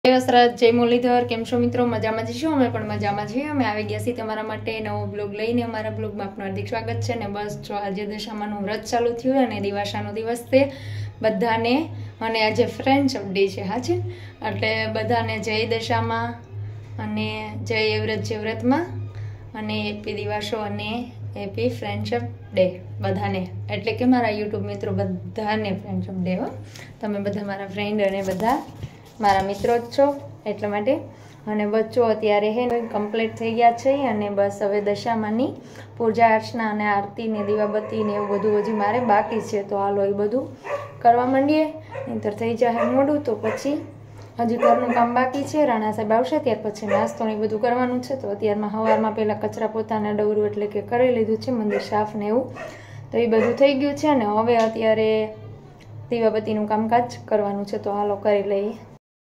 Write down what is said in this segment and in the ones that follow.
વસરાજ જય મુરલીધર કેમ છો મિત્રો મજામાં જ છો અમે પણ મજામાં છીએ અમે આવી ગયા છીએ તમારા માટે નવો બ્લોગ લઈને અમારા બ્લોગમાં આપનું હાર્દિક સ્વાગત છે ને બસ જો આજે દશામાનું વ્રત ચાલુ થયું અને દિવાસાનો દિવસ છે બધાને અને આજે ફ્રેન્ડશિપ ડે છે હા છે એટલે બધાને જય દશામાં અને જય એવ્રત જે વ્રતમાં અને હેપી દિવાસો અને હેપી ફ્રેન્ડશિપ ડે બધાને એટલે કે મારા યુટ્યુબ મિત્રો બધાને ફ્રેન્ડશિપ ડે હો તમે બધા મારા ફ્રેન્ડ અને બધા મારા મિત્રો જ છો એટલા માટે અને બચ્ચો અત્યારે હે કમ્પ્લીટ થઈ ગયા છે અને બસ હવે દશામાની પૂજા અર્ચના અને આરતી ને દીવાબત્તી ને એવું બધું હજી મારે બાકી છે તો હાલો એ બધું કરવા માંડીએ નહીંતર થઈ જાય મોડું તો પછી હજી ઘરનું કામ બાકી છે રાણા સાહેબ આવશે ત્યાર પછી નાસ્તો ને બધું કરવાનું છે તો અત્યારમાં સવારમાં પહેલાં કચરા પોતાના ડવરું એટલે કે કરી લીધું છે મંદિર સાફ ને એવું તો એ બધું થઈ ગયું છે અને હવે અત્યારે દીવાબત્તીનું કામકાજ કરવાનું છે તો હાલો કરી લઈએ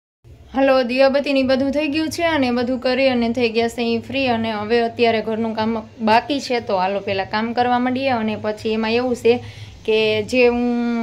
હલો દીવાબત્તીની બધું થઈ ગયું છે અને બધું કરી અને થઈ ગયા છે અહીં ફ્રી અને હવે અત્યારે ઘરનું કામ બાકી છે તો હાલો પહેલાં કામ કરવા માંડીએ અને પછી એમાં એવું છે કે જે હું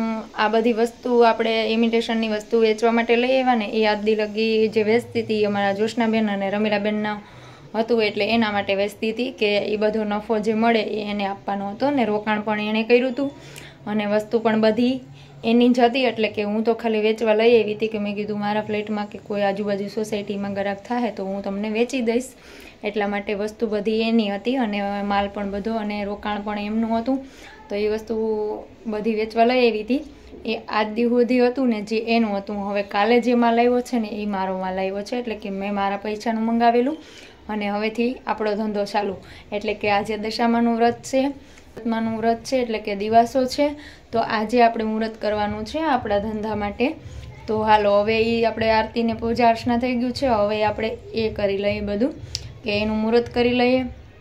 આ બધી વસ્તુ આપણે ઇમિટેશનની વસ્તુ વેચવા માટે લઈ આવ્યા ને એ આદિ લગી જે વેચતી હતી અમારા જોશનાબેન અને રમીલાબેનના હતું એટલે એના માટે વેચતી હતી કે એ બધો નફો જે મળે એ એને આપવાનો હતો ને રોકાણ પણ એણે કર્યું હતું અને વસ્તુ પણ બધી એની જ હતી એટલે કે હું તો ખાલી વેચવા લઈ આવી હતી કે મેં કીધું મારા ફ્લેટમાં કે કોઈ આજુબાજુ સોસાયટીમાં ગ્રાહક થાય તો હું તમને વેચી દઈશ એટલા માટે વસ્તુ બધી એની હતી અને માલ પણ બધો અને રોકાણ પણ એમનું હતું તો એ વસ્તુ બધી વેચવા લઈ આવી હતી એ આજ દી સુધી હતું ને જે એનું હતું હવે કાલે જે માલ આવ્યો છે ને એ મારો માલ આવ્યો છે એટલે કે મેં મારા પૈસાનું મંગાવેલું અને હવેથી આપણો ધંધો ચાલુ એટલે કે આજે દશામાનું વ્રત છે માનું વ્રત છે એટલે કે દિવાસો છે તો આજે આપણે મુહૂર્ત કરવાનું છે આપણા ધંધા માટે તો હાલો હવે એ આપણે આરતીને પૂજા અર્ચના થઈ ગયું છે હવે આપણે એ કરી લઈએ બધું કે એનું મુહૂર્ત કરી લઈએ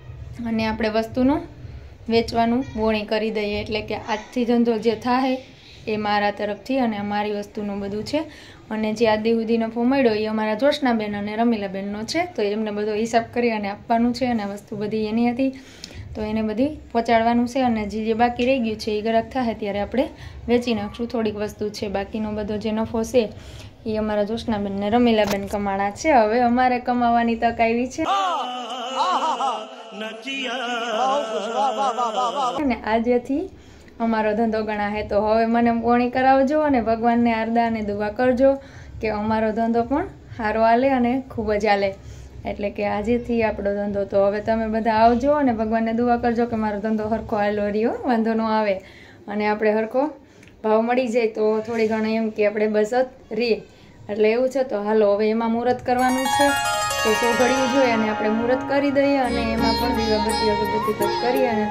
અને આપણે વસ્તુનું વેચવાનું બોણી કરી દઈએ એટલે કે આજથી ધંધો જે થાય એ મારા તરફથી અને અમારી વસ્તુનું બધું છે અને જે આદિ સુધી નફો મળ્યો એ અમારા જોશનાબેન અને રમીલાબેનનો છે તો એમને બધો હિસાબ કરી અને આપવાનું છે અને વસ્તુ બધી એની હતી તો એને બધી પહોંચાડવાનું છે અને જે બાકી રહી ગયું છે એ ગ્રાહક થાય ત્યારે આપણે વેચી નાખશું થોડીક વસ્તુ છે બાકીનો બધો જે નફો છે એ અમારા જોશનાબેન ને રમીલાબેન કમાણા છે હવે અમારે કમાવાની તક આવી છે અને આજેથી અમારો ધંધો ગણાશે તો હવે મને પોણી કરાવજો અને ભગવાનને આરદા અને દુઆ કરજો કે અમારો ધંધો પણ સારો હાલે અને ખૂબ જ હાલે એટલે કે આજેથી આપણો ધંધો તો હવે તમે બધા આવજો અને ભગવાનને દુઆ કરજો કે મારો ધંધો હરખો હાલો રહ્યો વાંધો ન આવે અને આપણે હરખો ભાવ મળી જાય તો થોડી ઘણી એમ કે આપણે બચત રહીએ એટલે એવું છે તો હાલો હવે એમાં મુહૂર્ત કરવાનું છે તો સોઘડ્યું જોઈએ અને આપણે મુહૂર્ત કરી દઈએ અને એમાં પણ દીવાબત્તી અગરબત્તી કરી અને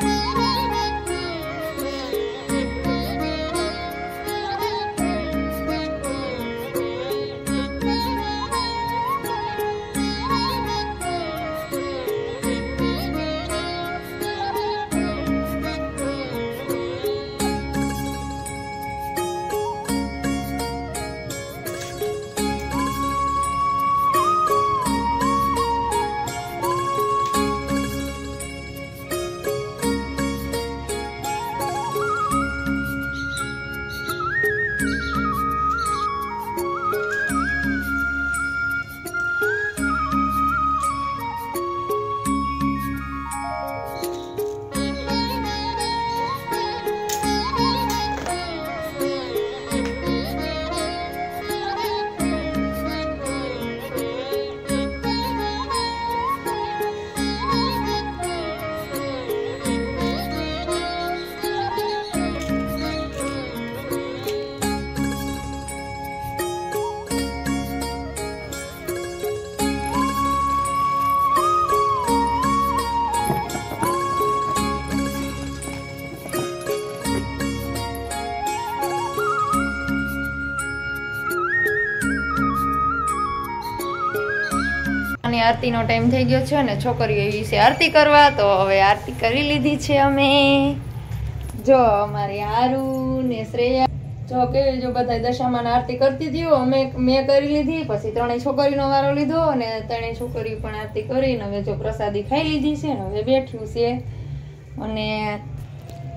આરતીનો ટાઈમ થઈ ગયો છે અને છોકરીઓ એવી છે આરતી કરવા તો હવે આરતી કરી લીધી છે અમે જો અમારી હારુ ને શ્રેયા જો કે જો બધા દશામાં આરતી કરતી હતી મેં કરી લીધી પછી ત્રણેય છોકરીનો વારો લીધો અને ત્રણેય છોકરીઓ પણ આરતી કરીને હવે જો પ્રસાદી ખાઈ લીધી છે ને હવે બેઠ્યું છે અને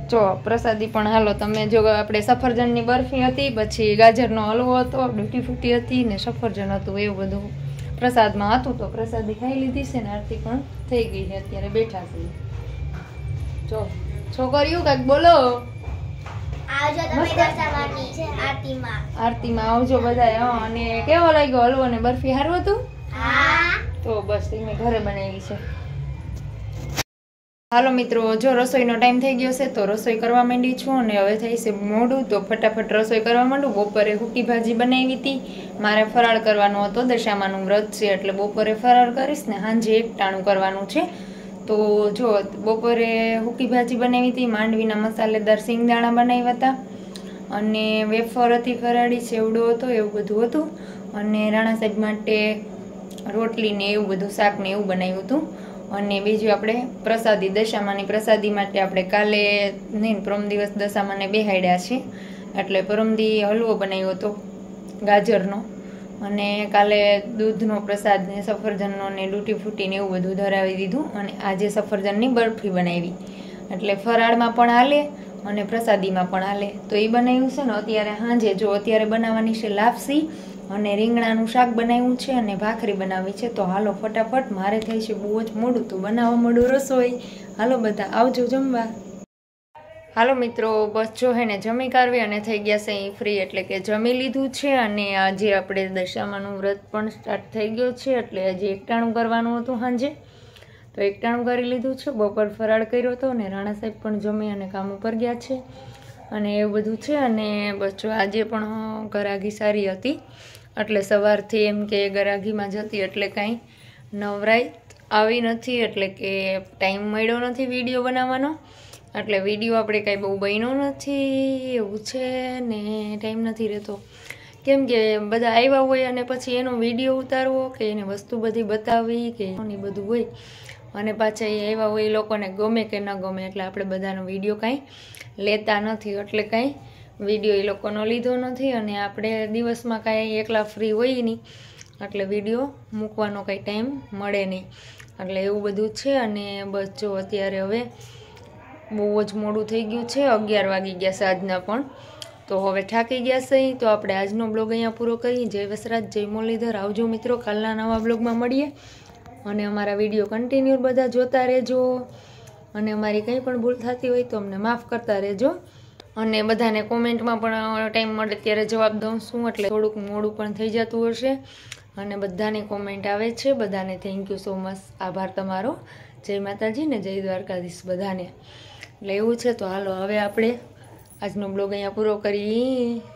જો પ્રસાદી પણ હાલો તમે જો આપણે સફરજનની બરફી હતી, પછી ગાજરનો હલવો હતો, ડૂટી ફૂટી હતી ને સફરજન હતું, એવું બધું પ્રસાદમાં હતું. તો પ્રસાદી ખાઈ લીધી છે ને આરતી પણ થઈ ગઈ છે, અત્યારે બેઠા છે. જો છોકરીઓ કાંઈક બોલો. આવજો તમે દર્શાવવાની છે આરતીમાં આવજો બધા. અને કેવો લાગ્યો હલવો ને બરફી? સારું હતું? હા. તો બસ મેં ઘરે બનાવી છે. હાલો મિત્રો, જો રસોઈનો ટાઈમ થઈ ગયો છે તો રસોઈ કરવા માંડી છું. અને હવે થઈ છે મોડું તો ફટાફટ રસોઈ કરવા માંડું. બપોરે હુકી ભાજી બનાવી હતી, મારે ફરાળ કરવાનો હતો, દશામાનું વ્રત છે એટલે બપોરે ફરાળ કરીશ ને સાંજે એકટાણું કરવાનું છે. તો જો બપોરે હુકી ભાજી બનાવી હતી, માંડવીના મસાલેદાર સિંગદાણા બનાવ્યા હતા, અને વેફર હતી ફરાળી, સેવડો હતો, એવું બધું હતું. અને રાણા સાહેબ માટે રોટલી ને એવું બધું, શાક ને એવું બનાવ્યું હતું. અને બીજું આપણે પ્રસાદી, દશામાની પ્રસાદી માટે આપણે કાલે નહીં પરમ દિવસ દશામાને બેહાડ્યા છે, એટલે પરમદી હલવો બનાવ્યો હતો ગાજરનો, અને કાલે દૂધનો પ્રસાદ ને સફરજનનો ને ડૂટી ફૂટી ને એવું બધું ધરાવી દીધું. અને આજે સફરજનની બરફી બનાવી, એટલે ફરાળમાં પણ હાલે અને પ્રસાદીમાં પણ હાલે. તો એ બનાવ્યું છે ને અત્યારે સાંજે. જો અત્યારે બનાવવાની છે લાપસી અને રીંગણાનું શાક બનાવ્યું છે અને ભાખરી બનાવી છે. તો હાલો ફટાફટ, મારે થઈ છે બહુ જ મોડું, તો બનાવવા મોડું રસોઈ. હાલો બધા આવજો જમવા. હાલો મિત્રો, બસ જો હે ને જમી કાઢવી અને થઈ ગયા છે અહીં ફ્રી, એટલે કે જમી લીધું છે. અને આજે આપણે દશામાનું વ્રત પણ સ્ટાર્ટ થઈ ગયો છે, એટલે હજી એકટાણું કરવાનું હતું સાંજે, તો એકટાણું કરી લીધું છે. બપોર ફરાળ કર્યો હતો ને રાણા સાહેબ પણ જમી અને કામ ઉપર ગયા છે, અને એવું બધું છે. અને બસ જો આજે પણ ગરાગી સારી હતી, એટલે સવારથી એમ કે ગરાગીમાં જતી એટલે કાંઈ નવરાઈ આવી નથી, એટલે કે ટાઈમ મળ્યો નથી વિડીયો બનાવવાનો, એટલે વિડીયો આપણે કાંઈ બહુ બન્યો નથી એવું છે ને. ટાઈમ નથી રહેતો, કેમ કે બધા આવ્યા હોય અને પછી એનો વિડીયો ઉતારવો કે એને વસ્તુ બધી બતાવવી કે એ બધું હોય, અને પાછા એ આવ્યા હોય એ લોકોને ગમે કે ન ગમે, એટલે આપણે બધાનો વિડીયો કાંઈ લેતા નથી, એટલે કાંઈ વિડીયો એ લોકોનો લીધો નથી. અને આપણે દિવસમાં કાંઈ એકલા ફ્રી હોય નહીં, એટલે વિડીયો મૂકવાનો કાંઈ ટાઈમ મળે નહીં, એટલે એવું બધું છે. અને બસ જો અત્યારે હવે બહુ જ મોડું થઈ ગયું છે, 11 વાગી ગયા છે આજના પણ, તો હવે થાકી ગયા છે. તો આપણે આજનો બ્લોગ અહીંયા પૂરો કરીએ. જય વસરાજ, જય મુરલીધર. આવજો મિત્રો, કાલના નવા બ્લોગમાં મળીએ. અને અમારા વિડીયો કન્ટિન્યુ બધા જોતા રહેજો, અને અમારી કંઈ પણ ભૂલ થતી હોય તો અમને માફ કરતા રહેજો. અને બધાને કોમેન્ટમાં પણ ટાઈમ મળે ત્યારે જવાબ દઉં છું, એટલે થોડુંક મોડું પણ થઈ જતું હશે. અને બધાની કોમેન્ટ આવે છે, બધાને થેન્ક યુ સો મચ, આભાર તમારો. જય માતાજી ને જય દ્વારકાધીશ બધાને. એટલે એવું છે. તો હાલો હવે આપણે આજનો બ્લોગ અહીંયા પૂરો કરી.